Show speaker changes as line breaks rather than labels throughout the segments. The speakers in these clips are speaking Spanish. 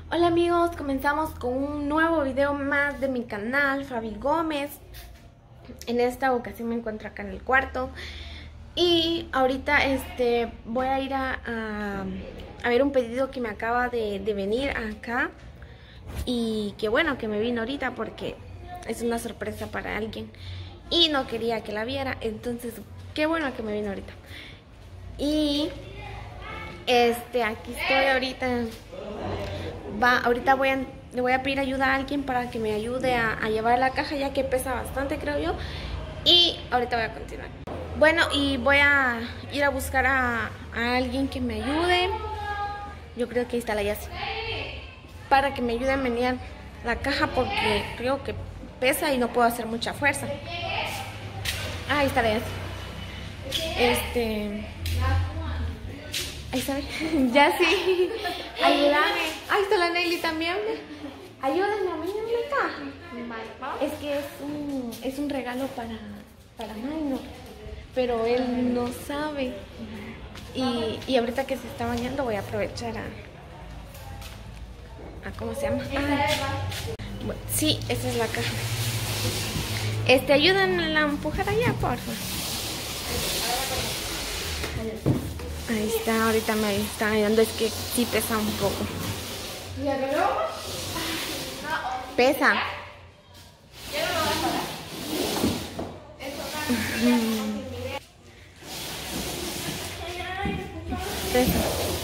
Hola amigos, comenzamos con un nuevo video más de mi canal, Fabi Gómez. En esta ocasión me encuentro acá en el cuarto y ahorita voy a ir a ver un pedido que me acaba de venir acá. Y que bueno que me vino ahorita porque es una sorpresa para alguien y no quería que la viera, entonces qué bueno que me vino ahorita. Y aquí estoy ahorita. Ahorita le voy a pedir ayuda a alguien para que me ayude a llevar la caja, ya que pesa bastante, creo yo. Y ahorita voy a continuar. Bueno, y voy a ir a buscar a alguien que me ayude. Yo creo que ahí está la Yasi, para que me ayude a menear la caja porque creo que pesa y no puedo hacer mucha fuerza. Ahí está la Yasi. Ahí está. Ya sí. Ayúdame. Ahí está la Nelly también. Ayúdame a menear la caja. Es que es un regalo para Minor, pero él no sabe. Y ahorita que se está bañando voy a aprovechar a ¿cómo se llama? Bueno, sí, esa es la caja. Ayúdenme a empujar allá, por favor. Ahí está, ahorita me están ayudando, es que sí pesa un poco. Pesa. Pesa.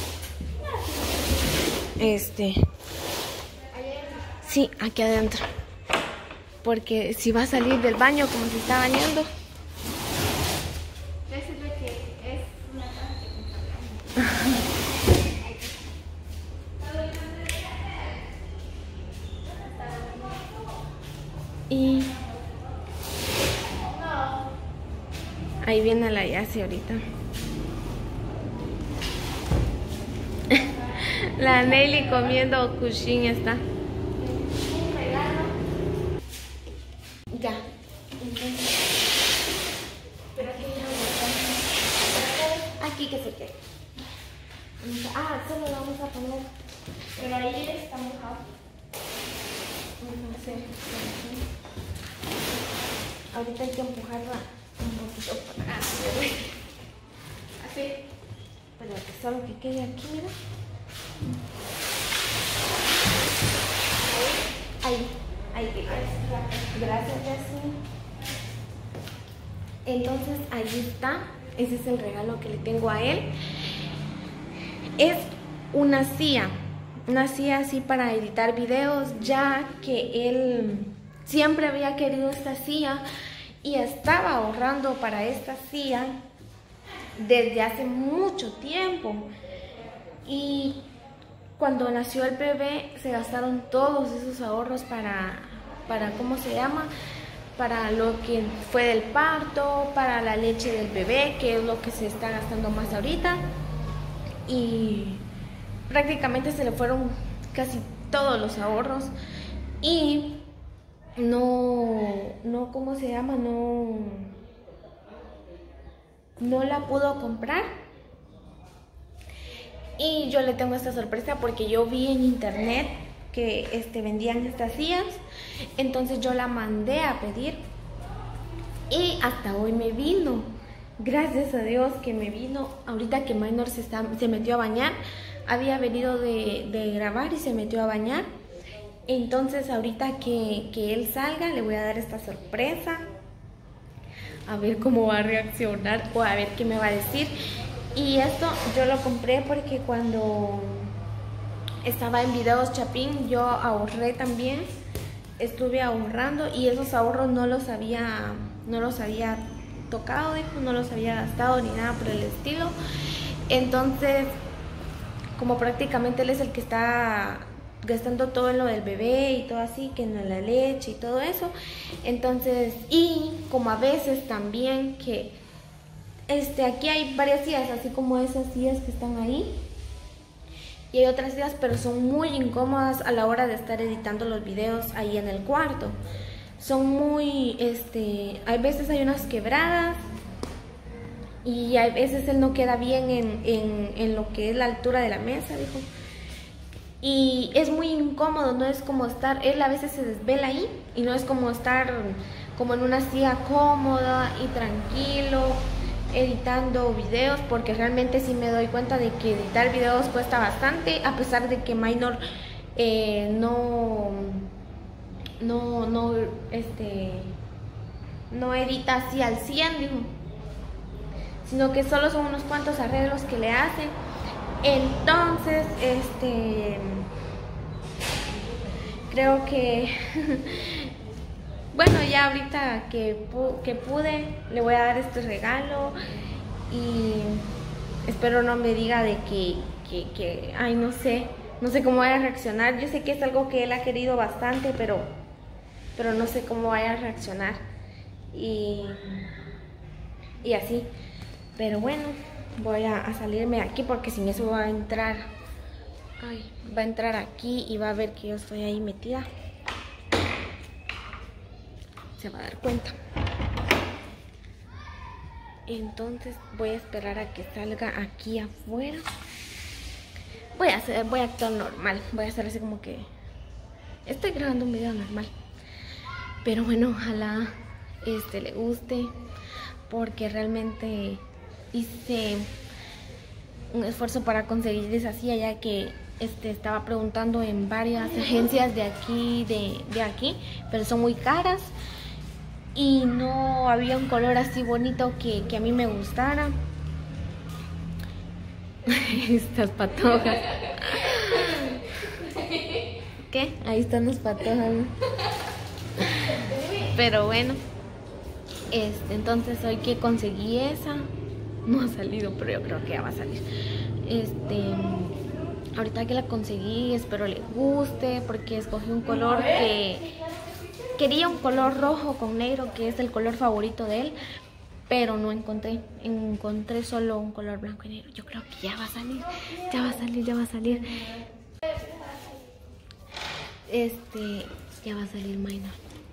Sí, aquí adentro. Porque si va a salir del baño como se está bañando. Y ahí viene la Yasi ahorita. La Nelly comiendo cuchín está. Ya. Aquí que se quede. Solo lo vamos a poner. Pero ahí está mojado. No sé. Ahorita hay que empujarla un poquito para acá. Así. Pero que solo que quede aquí, mira. Ahí que quede. Gracias, Jessy. Entonces ahí está. Ese es el regalo que le tengo a él. Es una silla así para editar videos, ya que él siempre había querido esta silla y estaba ahorrando para esta silla desde hace mucho tiempo. Y cuando nació el bebé se gastaron todos esos ahorros para ¿cómo se llama? Para lo que fue del parto, para la leche del bebé, que es lo que se está gastando más ahorita. Y prácticamente se le fueron casi todos los ahorros y ¿cómo se llama? No la pudo comprar. Y yo le tengo esta sorpresa porque yo vi en internet que vendían estas sillas, entonces yo la mandé a pedir y hasta hoy me vino. Gracias a Dios que me vino. Ahorita que Minor se metió a bañar, había venido de grabar y se metió a bañar. Entonces ahorita que él salga le voy a dar esta sorpresa, a ver cómo va a reaccionar o a ver qué me va a decir. Y esto yo lo compré porque cuando estaba en Videos Chapín yo ahorré también, estuve ahorrando y esos ahorros no los había tocado, dijo, no los había gastado ni nada por el estilo. Entonces, como prácticamente él es el que está gastando todo en lo del bebé y todo así, que en la leche y todo eso, entonces, y como a veces también que aquí hay varias sillas, así como esas sillas que están ahí, y hay otras sillas, pero son muy incómodas a la hora de estar editando los videos ahí en el cuarto. Son muy, hay veces hay unas quebradas y a veces él no queda bien en lo que es la altura de la mesa, dijo. y es muy incómodo, no es como estar, él a veces se desvela ahí y no es como estar como en una silla cómoda y tranquilo editando videos, porque realmente sí me doy cuenta de que editar videos cuesta bastante, a pesar de que Minor no edita así al 100, digo, sino que solo son unos cuantos arreglos que le hacen. Entonces, creo que bueno, ya ahorita que pude, le voy a dar este regalo y espero no me diga de que ay, no sé cómo vaya a reaccionar. Yo sé que es algo que él ha querido bastante, pero no sé cómo vaya a reaccionar y así. Pero bueno, voy a salirme de aquí porque sin eso va a entrar. Ay, va a entrar aquí y va a ver que yo estoy ahí metida. Se va a dar cuenta. Entonces voy a esperar a que salga aquí afuera. Voy a actuar normal. Voy a hacer así como que estoy grabando un video normal. Pero bueno, ojalá le guste, porque realmente hice un esfuerzo para conseguir esa silla, ya que estaba preguntando en varias agencias de aquí, pero son muy caras y no había un color así bonito que a mí me gustara. Estas patojas. ¿Qué? Ahí están los patojas. Pero bueno, entonces hoy que conseguí esa, no ha salido, pero yo creo que ya va a salir. Ahorita que la conseguí, espero le guste, porque escogí un color que quería, un color rojo con negro, que es el color favorito de él, pero no encontré solo un color blanco y negro. Yo creo que ya va a salir, ya va a salir. Ya va a salir Minor.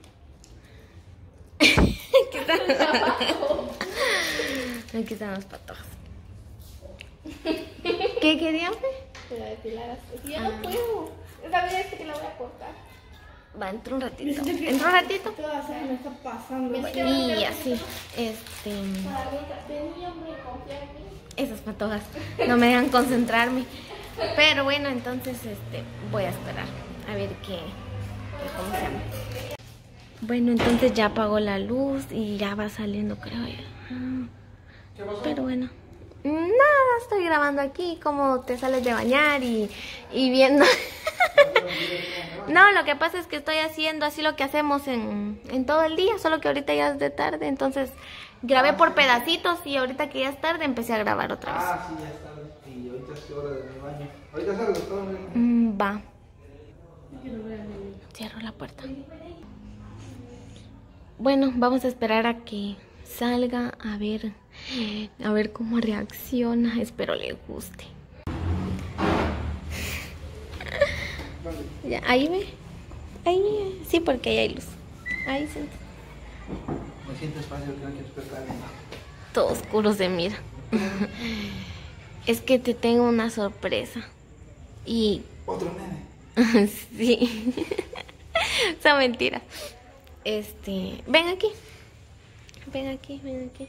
Aquí están los patos. ¿Qué querías?
Que la depilaras. Si ya no puedo. Esa vez que la voy a cortar.
Va, entra un ratito. ¿Entra un ratito?
Toda se me está pasando.
Y así, esas patojas no me dejan concentrarme. Pero bueno, entonces voy a esperar a ver cómo se llama. Bueno, entonces ya apagó la luz y ya va saliendo, creo yo. Pero bueno, nada, estoy grabando aquí como te sales de bañar y viendo. No, lo que pasa es que estoy haciendo así lo que hacemos en todo el día, solo que ahorita ya es de tarde, entonces grabé por pedacitos y ahorita que ya es tarde empecé a grabar otra vez.
Ah, sí, ya es tarde. Y ahorita es hora de mi baño. Ahorita salgo todo.
Va. Cierro la puerta. Bueno, vamos a esperar a que salga, a ver cómo reacciona. Espero le guste. Ya, ahí ve. Ahí, sí, porque ahí hay luz. Ahí sí.
Me siento espacio, creo que despertar.
Todo oscuro se mira. Es que te tengo una sorpresa. Y...
¿Otro nene?
Sí. Son mentiras. Ven aquí. Ven aquí.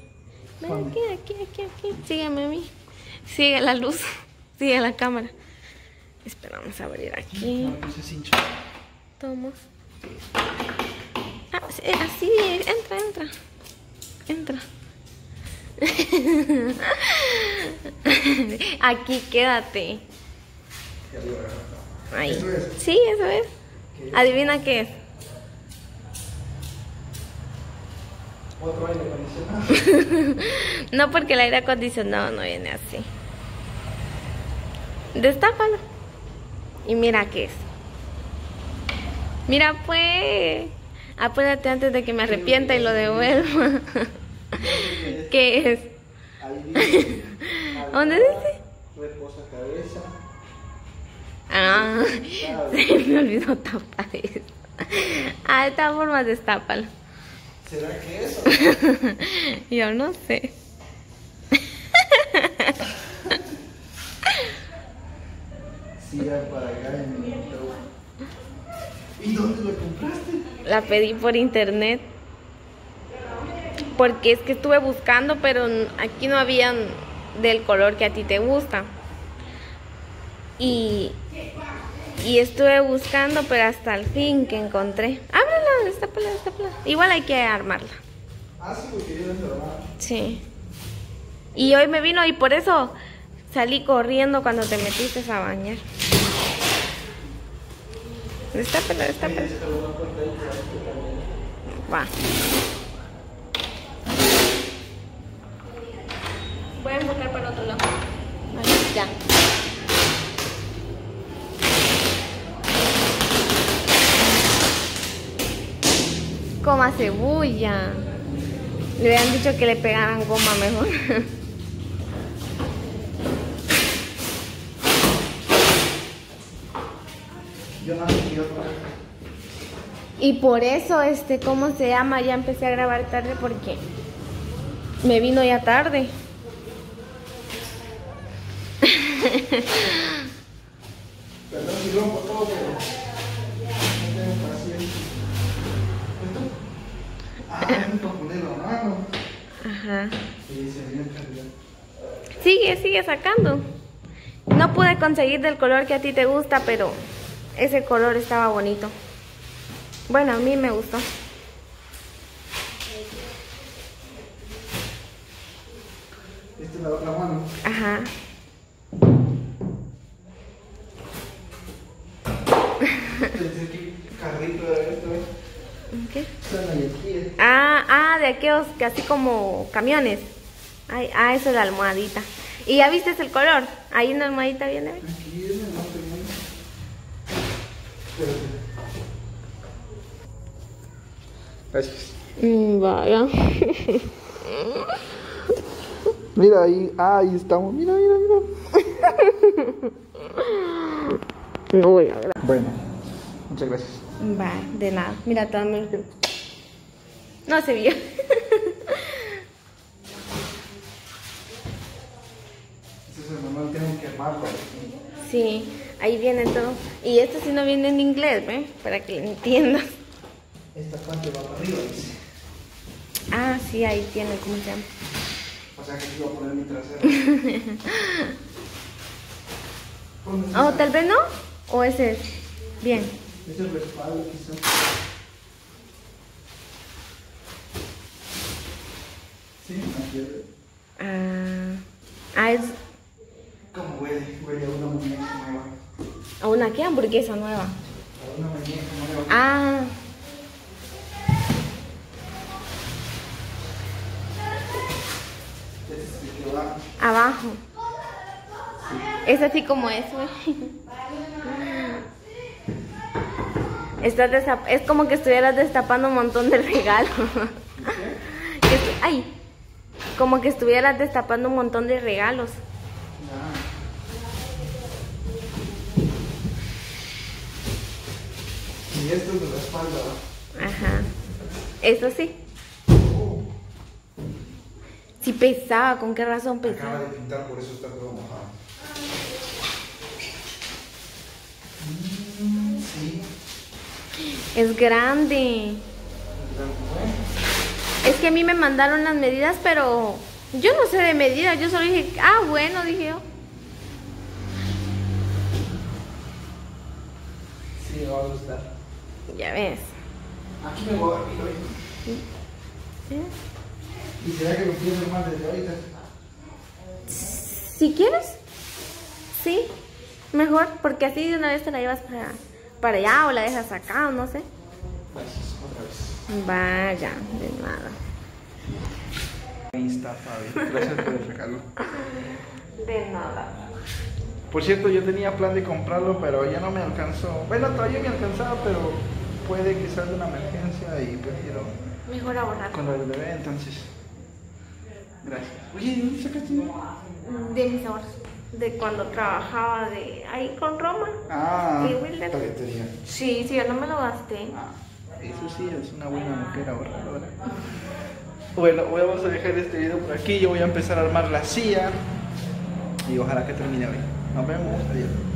Aquí. Sígueme a mí. Sigue la luz. Sigue la cámara. Esperamos a abrir aquí. Toma. Ah, así. Entra. Aquí quédate. Ahí.
¿Eso es?
Sí, eso es. Adivina qué es.
Otro aire acondicionado.
No, porque el aire acondicionado no viene así. Destápalo. Y mira qué es. Mira pues. Apúrate antes de que me arrepienta y lo devuelva. ¿Qué es?
Ahí dice.
¿Dónde dice?
Reposa cabeza.
Ah, se me olvidó tapar eso. Ah, de todas formas destápalo.
¿Será que eso?
Yo no sé.
silla para allá en el Perú. ¿Y dónde la compraste?
La pedí por internet. Porque es que estuve buscando, pero aquí no habían del color que a ti te gusta. Y estuve buscando, pero hasta el fin que encontré. Ábrela, destápala. Igual hay que armarla.
Ah, sí, porque yo no se lo
Sí. Y hoy me vino y por eso salí corriendo cuando te metiste a bañar. Destápala. Va. Voy a enfocar para el otro lado. Ahí, ya. Coma cebolla. Le habían dicho que le pegaran goma mejor.
Yo no sé qué otra.
Y por eso, ¿cómo se llama? Ya empecé a grabar tarde porque me vino ya tarde.
Perdón si rompo todo, pero no tengo paciencia. ¿Esto? Ah, es para ponerlo a mano.
Ajá.
Sí, se veía calidad.
Sigue sacando. No pude conseguir del color que a ti te gusta, pero ese color estaba bonito. Bueno, a mí me gustó.
Esta es la otra mano.
Ajá.
Pensé que carrito era esto, ¿eh?
¿Qué?
Son Guayaquil.
De aquellos que así como camiones. Ay, eso es la almohadita. ¿Y ya viste el color? Ahí una almohadita viene.
Aquí es el norte, ¿no? Espérate. Gracias.
Vaya.
Mira ahí, ahí estamos. Mira.
No voy a ver.
Bueno, muchas gracias.
Va, de nada. Mira, también. No se vio.
Este es el manual, tengo que armarlo.
Sí, ahí viene todo. Y esto sí no viene en inglés, ¿ve? Para que lo entiendas.
Esta parte va para arriba, dice.
Ah, sí, ahí tiene, ¿cómo se llama?
O sea que aquí voy a poner mi trasero.
Oh, tal vez no. O ese es. Bien.
Es el respaldo, quizás. Sí, aquí.
Es
¿Cómo huele? Huele a una muñeca nueva.
a una ¿qué? Hamburguesa nueva.
A una muñeca nueva.
Ah.
Este es el que va.
Abajo. Es así como eso. Es como que estuvieras destapando un montón de regalos. Ay, como que estuvieras destapando un montón de regalos.
Y esto es de la espalda.
Ajá. Eso sí. Sí pesaba, ¿con qué razón
Acaba
pesaba?
de pintar, por eso está todo mojado. Sí.
Es grande. Es que a mí me mandaron las medidas, pero yo no sé de medidas. Yo solo dije, bueno, dije yo.
Sí, me va a gustar.
Ya ves.
Aquí me voy a dormir hoy.
¿Eh?
¿Y será que lo quiero más desde ahorita?
Si quieres, sí, mejor, porque así de una vez te la llevas para allá o la dejas acá o no sé.
Gracias, otra vez.
Vaya, de nada.
Ahí está, Fabi. Gracias por el regalo.
De nada.
Por cierto, yo tenía plan de comprarlo, pero ya no me alcanzó. Bueno, todavía me alcanzaba, pero puede que salga una emergencia y prefiero
Mejor ahorrar.
con lo del bebé, entonces. Gracias. Oye, ¿de dónde sacaste?
De mis ahorros. De cuando trabajaba ahí con Roma.
Ah,
Y Wilder.
paquetería.
Sí, yo no me lo gasté.
Ah, eso sí es una buena mujer ahorradora. Bueno, vamos a dejar este video por aquí. Yo voy a empezar a armar la silla y ojalá que termine hoy. Nos vemos. Adiós.